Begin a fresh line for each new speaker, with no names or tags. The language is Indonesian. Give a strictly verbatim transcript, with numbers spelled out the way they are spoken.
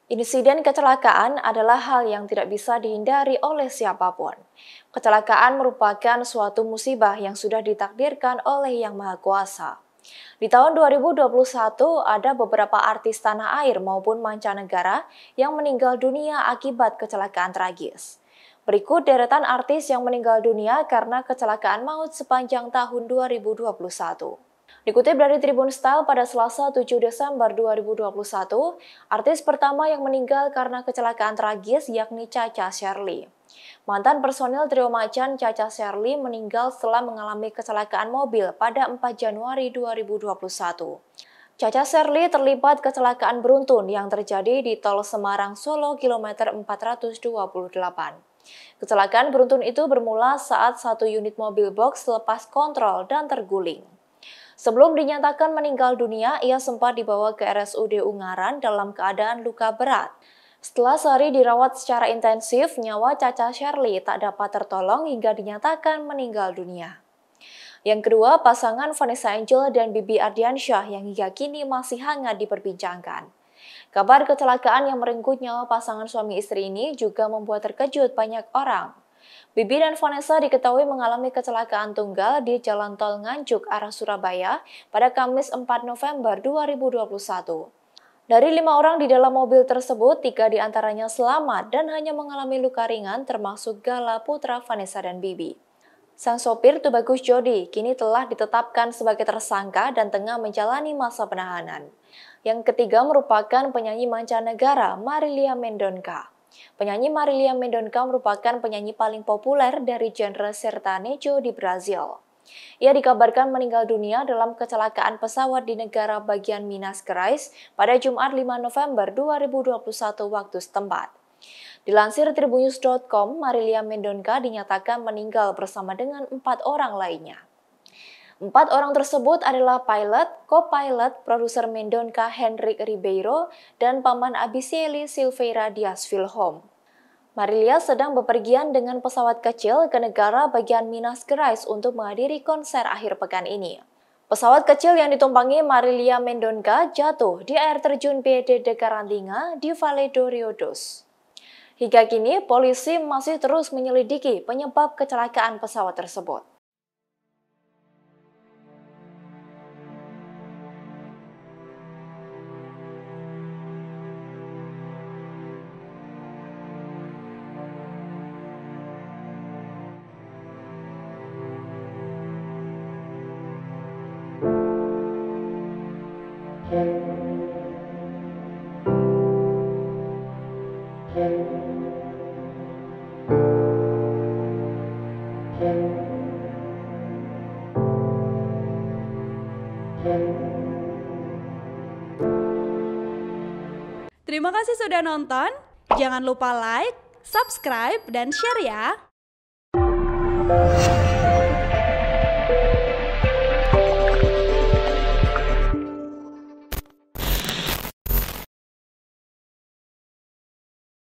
Insiden kecelakaan adalah hal yang tidak bisa dihindari oleh siapapun. Kecelakaan merupakan suatu musibah yang sudah ditakdirkan oleh Yang Maha Kuasa. Di tahun dua ribu dua puluh satu, ada beberapa artis tanah air maupun mancanegara yang meninggal dunia akibat kecelakaan tragis. Berikut deretan artis yang meninggal dunia karena kecelakaan maut sepanjang tahun dua ribu dua puluh satu. Dikutip dari Tribun Style pada Selasa tujuh Desember dua ribu dua puluh satu, artis pertama yang meninggal karena kecelakaan tragis yakni Cha-Cha Shirley. Mantan personil trio macan Cha-Cha Shirley meninggal setelah mengalami kecelakaan mobil pada empat Januari dua ribu dua puluh satu. Cha-Cha Shirley terlibat kecelakaan beruntun yang terjadi di Tol Semarang Solo kilometer empat ratus dua puluh delapan. Kecelakaan beruntun itu bermula saat satu unit mobil box lepas kontrol dan terguling. Sebelum dinyatakan meninggal dunia, ia sempat dibawa ke R S U D Ungaran dalam keadaan luka berat. Setelah sehari dirawat secara intensif, nyawa Cha-Cha Shirley tak dapat tertolong hingga dinyatakan meninggal dunia. Yang kedua, pasangan Vanessa Angel dan Bibi Ardiansyah yang hingga kini masih hangat diperbincangkan. Kabar kecelakaan yang merenggut nyawa pasangan suami istri ini juga membuat terkejut banyak orang. Bibi dan Vanessa diketahui mengalami kecelakaan tunggal di Jalan Tol Nganjuk arah Surabaya pada Kamis empat November dua ribu dua puluh satu. Dari lima orang di dalam mobil tersebut, tiga diantaranya selamat dan hanya mengalami luka ringan termasuk Gala putra Vanessa dan Bibi. Sang sopir Tubagus Jody kini telah ditetapkan sebagai tersangka dan tengah menjalani masa penahanan. Yang ketiga merupakan penyanyi mancanegara Marília Mendonça. Penyanyi Marília Mendonça merupakan penyanyi paling populer dari genre sertanejo di Brazil. Ia dikabarkan meninggal dunia dalam kecelakaan pesawat di negara bagian Minas Gerais pada Jumat lima November dua ribu dua puluh satu waktu setempat. Dilansir Tribunnews dot com, Marília Mendonça dinyatakan meninggal bersama dengan empat orang lainnya. Empat orang tersebut adalah pilot, co-pilot, produser Mendonça Henrique Ribeiro, dan paman Abiceli Silveira Dias Vilhom. Marília sedang bepergian dengan pesawat kecil ke negara bagian Minas Gerais untuk menghadiri konser akhir pekan ini. Pesawat kecil yang ditumpangi Marília Mendonça jatuh di air terjun Piedra de Carantinga di Vale do Rio Doce. Hingga kini, polisi masih terus menyelidiki penyebab kecelakaan pesawat tersebut.
Terima kasih sudah nonton. Jangan lupa like, subscribe, dan share ya.